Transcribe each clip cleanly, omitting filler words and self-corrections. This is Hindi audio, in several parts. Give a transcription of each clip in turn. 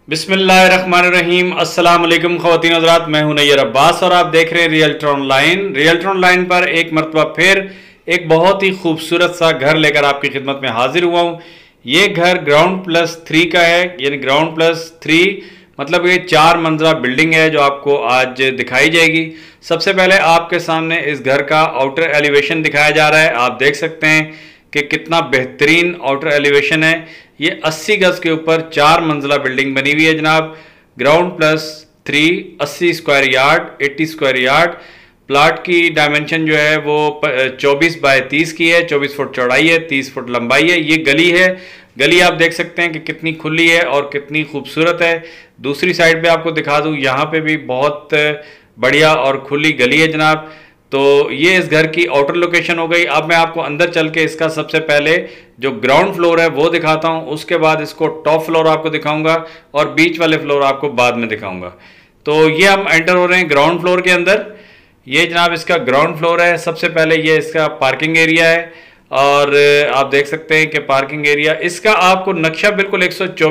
बिस्मिल्लाहिर्रहमानिर्रहीम। अस्सलाम वालेकुम ख़वातीन हज़रात, मैं हूं मुनीर अब्बास और आप देख रहे हैं रियल्टर ऑनलाइन। रियल्टर ऑनलाइन पर एक मरतबा फिर एक बहुत ही खूबसूरत सा घर लेकर आपकी खिदमत में हाजिर हुआ हूं। ये घर ग्राउंड प्लस 3 का है, यानी ग्राउंड प्लस 3 मतलब ये 4 मंजिला बिल्डिंग है जो आपको आज दिखाई जाएगी। सबसे पहले आपके सामने इस घर का आउटर एलिवेशन दिखाया जा रहा है। आप देख सकते हैं कि कितना बेहतरीन आउटर एलिवेशन है। ये 80 गज के ऊपर 4 मंजिला बिल्डिंग बनी हुई है जनाब। Ground plus 3, 80 square yard, 80 square yard. Plot की डायमेंशन जो है वो 24 बाय 30 की है। 24 फुट चौड़ाई है, 30 फुट लंबाई है। ये गली है, गली आप देख सकते हैं कि कितनी खुली है और कितनी खूबसूरत है। दूसरी साइड पे आपको दिखा दूं, यहाँ पे भी बहुत बढ़िया और खुली गली है जनाब। तो ये इस घर की आउटर लोकेशन हो गई। अब मैं आपको अंदर चल के इसका सबसे पहले जो ग्राउंड फ्लोर है वो दिखाता हूँ, उसके बाद इसको टॉप फ्लोर आपको दिखाऊंगा और बीच वाले फ्लोर आपको बाद में दिखाऊंगा। तो ये हम एंटर हो रहे हैं ग्राउंड फ्लोर के अंदर। ये जनाब इसका ग्राउंड फ्लोर है। सबसे पहले ये इसका पार्किंग एरिया है और आप देख सकते हैं कि पार्किंग एरिया इसका आपको नक्शा बिल्कुल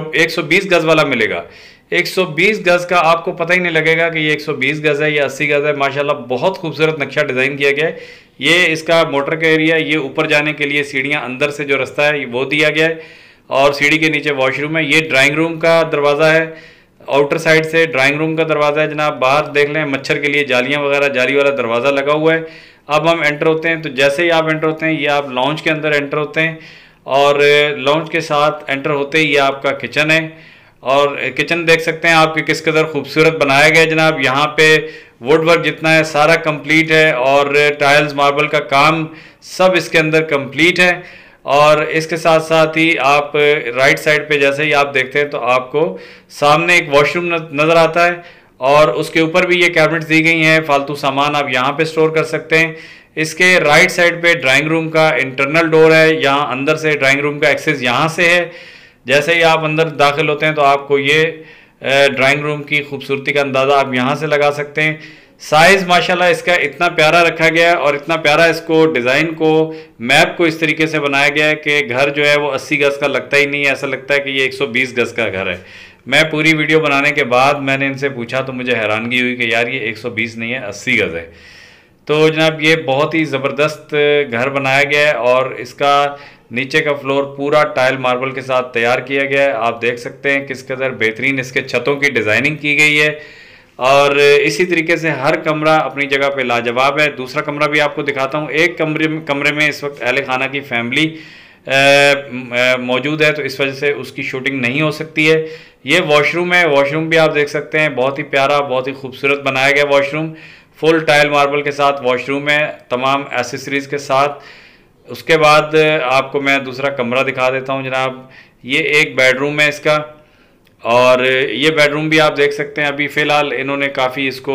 120 गज वाला मिलेगा। 120 गज का आपको पता ही नहीं लगेगा कि ये 120 गज है या 80 गज है। माशाल्लाह बहुत खूबसूरत नक्शा डिज़ाइन किया गया है। ये इसका मोटर का एरिया, ये ऊपर जाने के लिए सीढ़ियाँ, अंदर से जो रास्ता है वो दिया गया है और सीढ़ी के नीचे वॉशरूम है। ये ड्राइंग रूम का दरवाज़ा है, आउटर साइड से ड्राइंग रूम का दरवाज़ा है जनाब। बाहर देख लें मच्छर के लिए जालियाँ वगैरह, जाली वाला दरवाज़ा लगा हुआ है। अब हम एंटर होते हैं, तो जैसे ही आप एंटर होते हैं ये आप लॉन्च के अंदर एंटर होते हैं और लॉन्च के साथ एंटर होते ही ये आपका किचन है। और किचन देख सकते हैं आपके किस कदर खूबसूरत बनाया गया है जनाब। यहाँ पे वुड वर्क जितना है सारा कंप्लीट है और टाइल्स मार्बल का काम सब इसके अंदर कंप्लीट है। और इसके साथ साथ ही आप राइट साइड पे जैसे ही आप देखते हैं तो आपको सामने एक वॉशरूम नज़र आता है और उसके ऊपर भी ये कैबिनेट्स दी गई हैं, फालतू सामान आप यहाँ पे स्टोर कर सकते हैं। इसके राइट साइड पे ड्राइंग रूम का इंटरनल डोर है, यहाँ अंदर से ड्राइंग रूम का एक्सेस यहाँ से है। जैसे ही आप अंदर दाखिल होते हैं तो आपको ये ड्राइंग रूम की खूबसूरती का अंदाज़ा आप यहाँ से लगा सकते हैं। साइज़ माशाल्लाह इसका इतना प्यारा रखा गया है और इतना प्यारा इसको डिज़ाइन को, मैप को इस तरीके से बनाया गया है कि घर जो है वो 80 गज का लगता ही नहीं है, ऐसा लगता है कि ये 120 गज का घर है। मैं पूरी वीडियो बनाने के बाद मैंने इनसे पूछा तो मुझे हैरानगी हुई कि यार ये 120 नहीं है, 80 गज है। तो जनाब ये बहुत ही ज़बरदस्त घर बनाया गया है और इसका नीचे का फ्लोर पूरा टाइल मार्बल के साथ तैयार किया गया है। आप देख सकते हैं किस कदर बेहतरीन इसके छतों की डिज़ाइनिंग की गई है और इसी तरीके से हर कमरा अपनी जगह पे लाजवाब है। दूसरा कमरा भी आपको दिखाता हूँ। एक कमरे में इस वक्त अहले खाना की फैमिली मौजूद है तो इस वजह से उसकी शूटिंग नहीं हो सकती है। ये वॉशरूम है, वॉशरूम भी आप देख सकते हैं बहुत ही प्यारा, बहुत ही खूबसूरत बनाया गया वॉशरूम। फुल टाइल मार्बल के साथ वॉशरूम है, तमाम एसेसरीज़ के साथ। उसके बाद आपको मैं दूसरा कमरा दिखा देता हूं जनाब। ये एक बेडरूम है इसका और ये बेडरूम भी आप देख सकते हैं अभी फ़िलहाल इन्होंने काफ़ी इसको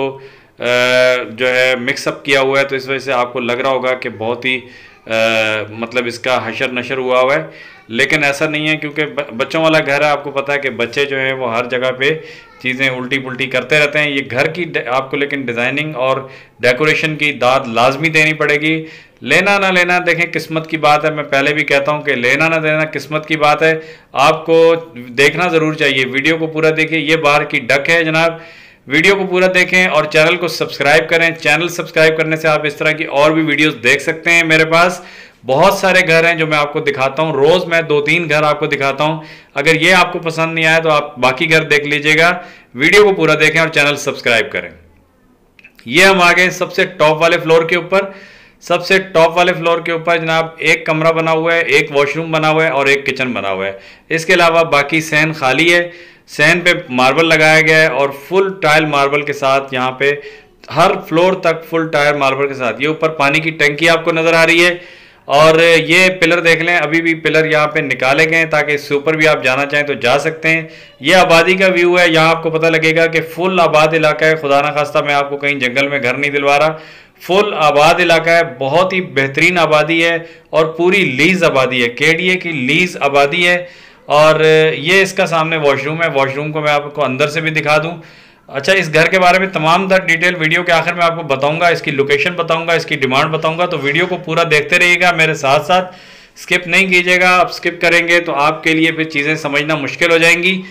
जो है मिक्सअप किया हुआ है तो इस वजह से आपको लग रहा होगा कि बहुत ही मतलब इसका हशर नशर हुआ हुआ है, लेकिन ऐसा नहीं है क्योंकि बच्चों वाला घर है। आपको पता है कि बच्चे जो हैं वो हर जगह पे चीज़ें उल्टी पुल्टी करते रहते हैं। ये घर की आपको लेकिन डिज़ाइनिंग और डेकोरेशन की दाद लाजमी देनी पड़ेगी। लेना ना लेना देखें किस्मत की बात है। मैं पहले भी कहता हूं कि लेना ना देना किस्मत की बात है, आपको देखना ज़रूर चाहिए। वीडियो को पूरा देखिए। ये बाहर की डक है जनाब, वीडियो को पूरा देखें और चैनल को सब्सक्राइब करें। चैनल सब्सक्राइब करने से आप इस तरह की और भी वीडियोस देख सकते हैं। मेरे पास बहुत सारे घर हैं जो मैं आपको दिखाता हूं, रोज़ मैं 2-3 घर आपको दिखाता हूं। अगर ये आपको पसंद नहीं आया तो आप बाकी घर देख लीजिएगा। वीडियो को पूरा देखें और चैनल सब्सक्राइब करें। ये हम आ गए सबसे टॉप वाले फ्लोर के ऊपर। सबसे टॉप वाले फ्लोर के ऊपर जनाब एक कमरा बना हुआ है, एक वॉशरूम बना हुआ है और एक किचन बना हुआ है। इसके अलावा बाकी सहन खाली है। सहन पे मार्बल लगाया गया है और फुल टाइल मार्बल के साथ यहाँ पे हर फ्लोर तक फुल टाइल मार्बल के साथ। ये ऊपर पानी की टंकी आपको नज़र आ रही है और ये पिलर देख लें, अभी भी पिलर यहाँ पे निकाले गए हैं ताकि इससे ऊपर भी आप जाना चाहें तो जा सकते हैं। ये आबादी का व्यू है। यहाँ आपको पता लगेगा कि फुल आबाद इलाका है। खुदा ना खास्ता मैं आपको कहीं जंगल में घर नहीं दिलवा रहा, फुल आबाद इलाका है, बहुत ही बेहतरीन आबादी है और पूरी लीज आबादी है, केडीए की लीज आबादी है। और ये इसका सामने वॉशरूम है। वॉशरूम को मैं आपको अंदर से भी दिखा दूं। अच्छा, इस घर के बारे में तमाम तर डिटेल वीडियो के आखिर में आपको बताऊंगा, इसकी लोकेशन बताऊंगा, इसकी डिमांड बताऊंगा, तो वीडियो को पूरा देखते रहिएगा मेरे साथ साथ, स्किप नहीं कीजिएगा। आप स्किप करेंगे तो आपके लिए फिर चीज़ें समझना मुश्किल हो जाएंगी।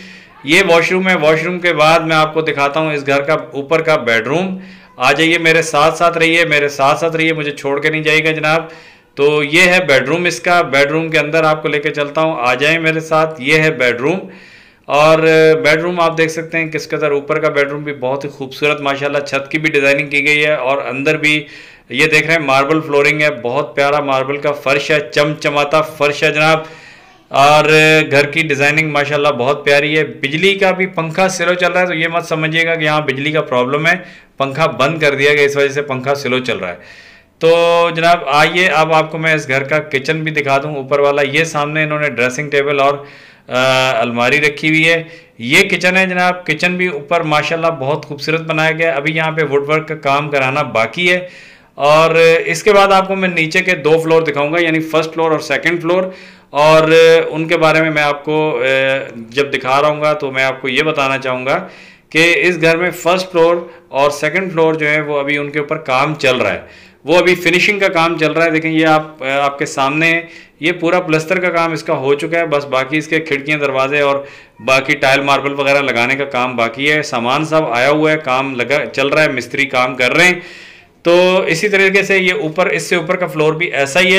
ये वॉशरूम है। वॉशरूम के बाद मैं आपको दिखाता हूँ इस घर का ऊपर का बेडरूम। आ जाइए, मेरे साथ साथ रहिए, मेरे साथ साथ रहिए, मुझे छोड़ के नहीं जाइएगा जनाब। तो ये है बेडरूम इसका। बेडरूम के अंदर आपको लेके चलता हूँ, आ जाएं मेरे साथ। ये है बेडरूम, और बेडरूम आप देख सकते हैं किस कदर ऊपर का बेडरूम भी बहुत ही खूबसूरत माशाल्लाह, छत की भी डिज़ाइनिंग की गई है, और अंदर भी ये देख रहे हैं मार्बल फ्लोरिंग है, बहुत प्यारा मार्बल का फर्श है, चमचमाता फर्श है जनाब। और घर की डिज़ाइनिंग माशाल्लाह बहुत प्यारी है। बिजली का भी पंखा स्लो चल रहा है, तो ये मत समझिएगा कि यहाँ बिजली का प्रॉब्लम है, पंखा बंद कर दिया गया इस वजह से पंखा स्लो चल रहा है। तो जनाब आइए, अब आपको मैं इस घर का किचन भी दिखा दूँ ऊपर वाला। ये सामने इन्होंने ड्रेसिंग टेबल और अलमारी रखी हुई है। ये किचन है जनाब। किचन भी ऊपर माशाल्लाह बहुत खूबसूरत बनाया गया है। अभी यहाँ पे वुडवर्क का काम कराना बाकी है। और इसके बाद आपको मैं नीचे के 2 फ्लोर दिखाऊंगा, यानी फर्स्ट फ्लोर और सेकंड फ्लोर, और उनके बारे में मैं आपको जब दिखा रहा हूँ तो मैं आपको ये बताना चाहूँगा कि इस घर में फर्स्ट फ्लोर और सेकंड फ्लोर जो है वो अभी उनके ऊपर काम चल रहा है, वो अभी फिनिशिंग का काम चल रहा है। देखें ये आपके सामने ये पूरा प्लस्तर का काम इसका हो चुका है, बस बाकी इसके खिड़कियां दरवाजे और बाकी टाइल मार्बल वगैरह लगाने का काम बाकी है। सामान सब आया हुआ है, काम लगा चल रहा है, मिस्त्री काम कर रहे हैं। तो इसी तरीके से ये ऊपर, इससे ऊपर का फ्लोर भी ऐसा ही है।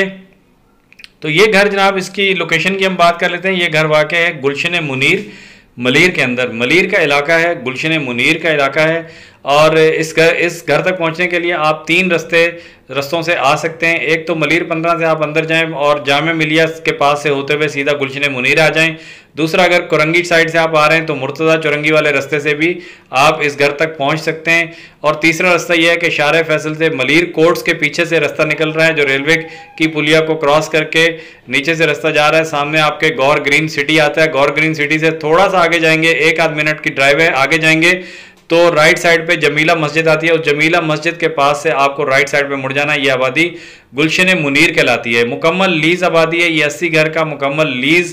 तो ये घर जनाब, इसकी लोकेशन की हम बात कर लेते हैं। ये घर वाक़ है गुलशन मुनीर, मलीर के अंदर। मलीर का इलाका है, गुलशन मुनीर का इलाका है। और इस घर तक पहुंचने के लिए आप 3 रस्तों से आ सकते हैं। एक तो मलीर 15 से आप अंदर जाएं और जामे मिलिया के पास से होते हुए सीधा गुलशन मुनीर आ जाएं। दूसरा, अगर कुरंगी साइड से आप आ रहे हैं तो मुर्तज़ा चुरंगी वाले रास्ते से भी आप इस घर तक पहुंच सकते हैं। और तीसरा रास्ता यह है कि शारे फैसल से मलीर कोर्ट्स के पीछे से रास्ता निकल रहा है, जो रेलवे की पुलिया को क्रॉस करके नीचे से रास्ता जा रहा है। सामने आपके गौर ग्रीन सिटी आता है। गौर ग्रीन सिटी से थोड़ा सा आगे जाएंगे, 1-आध मिनट की ड्राइव है, आगे जाएंगे तो राइट साइड पे जमीला मस्जिद आती है। उस जमीला मस्जिद के पास से आपको राइट साइड पे मुड़ जाना है। ये आबादी गुलशन मुनीर कहलाती है। मुकम्मल लीज आबादी है। ये 80 घर का मुकम्मल लीज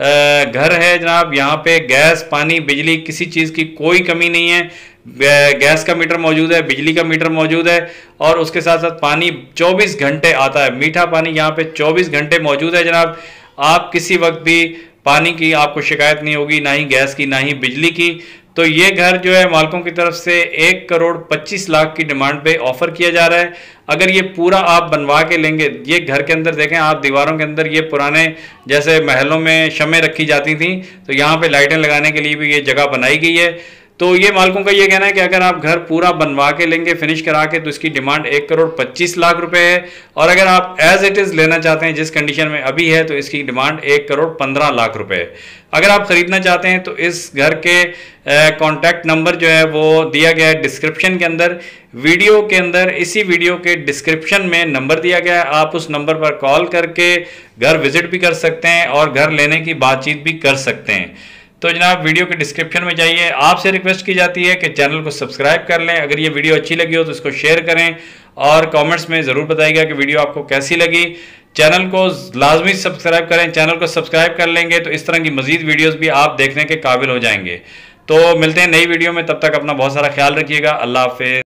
घर है जनाब। यहाँ पे गैस, पानी, बिजली, किसी चीज़ की कोई कमी नहीं है। गैस का मीटर मौजूद है, बिजली का मीटर मौजूद है, और उसके साथ साथ पानी 24 घंटे आता है। मीठा पानी यहाँ पे 24 घंटे मौजूद है जनाब। आप किसी वक्त भी पानी की आपको शिकायत नहीं होगी, ना ही गैस की, ना ही बिजली की। तो ये घर जो है मालिकों की तरफ से 1,25,00,000 की डिमांड पे ऑफर किया जा रहा है। अगर ये पूरा आप बनवा के लेंगे, ये घर के अंदर देखें आप, दीवारों के अंदर ये पुराने जैसे महलों में शमें रखी जाती थी, तो यहाँ पे लाइटें लगाने के लिए भी ये जगह बनाई गई है। तो ये मालिकों का ये कहना है कि अगर आप घर पूरा बनवा के लेंगे, फिनिश करा के, तो इसकी डिमांड 1,25,00,000 रुपए है। और अगर आप एज इट इज़ लेना चाहते हैं जिस कंडीशन में अभी है, तो इसकी डिमांड 1,15,00,000 रुपए है। अगर आप ख़रीदना चाहते हैं तो इस घर के कॉन्टैक्ट नंबर जो है वो दिया गया है डिस्क्रिप्शन के अंदर। वीडियो के अंदर, इसी वीडियो के डिस्क्रिप्शन में नंबर दिया गया है। आप उस नंबर पर कॉल करके घर विजिट भी कर सकते हैं और घर लेने की बातचीत भी कर सकते हैं। तो जनाब वीडियो के डिस्क्रिप्शन में जाइए। आपसे रिक्वेस्ट की जाती है कि चैनल को सब्सक्राइब कर लें। अगर ये वीडियो अच्छी लगी हो तो इसको शेयर करें, और कमेंट्स में ज़रूर बताइएगा कि वीडियो आपको कैसी लगी। चैनल को लाजमी सब्सक्राइब करें। चैनल को सब्सक्राइब कर लेंगे तो इस तरह की मज़ीद वीडियोज़ भी आप देखने के काबिल हो जाएंगे। तो मिलते हैं नई वीडियो में, तब तक अपना बहुत सारा ख्याल रखिएगा। अल्लाह हाफ़िज़।